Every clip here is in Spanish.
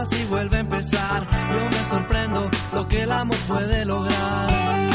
así vuelve a empezar. Yo me sorprendo lo que el amor puede lograr.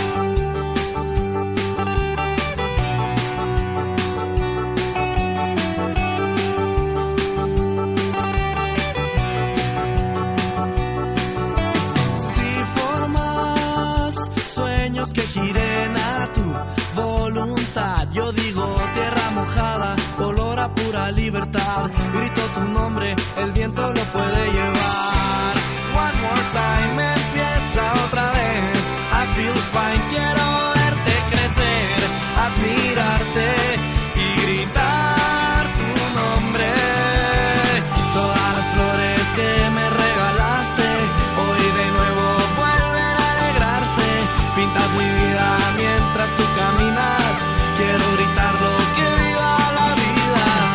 Que giren a tu voluntad. Yo digo tierra mojada, olor a pura libertad. Grito tu nombre, el viento lo puede llevar. One more time, empieza otra vez. I feel fine, quiero verte crecer, admirarte y gritar tu nombre. Todas las flores que me regalaste hoy de nuevo vuelven a alegrarse. Pintas mi vida mientras tú caminas. Quiero gritarlo, que viva la vida.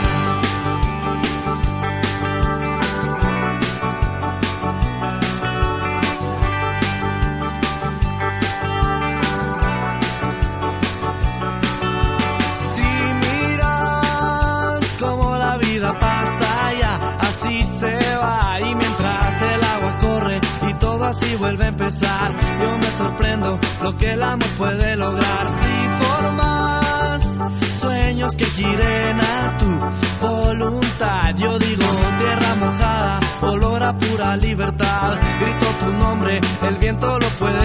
Si miras como la vida pasa ya, así se va. Y mientras el agua corre y todo así vuelve a empezar, yo me sorprendo lo que el amor puede lograr. Si formas sueños que giren a tu voluntad, yo digo tierra mojada, olor a pura libertad. Grito tu nombre, el viento lo puede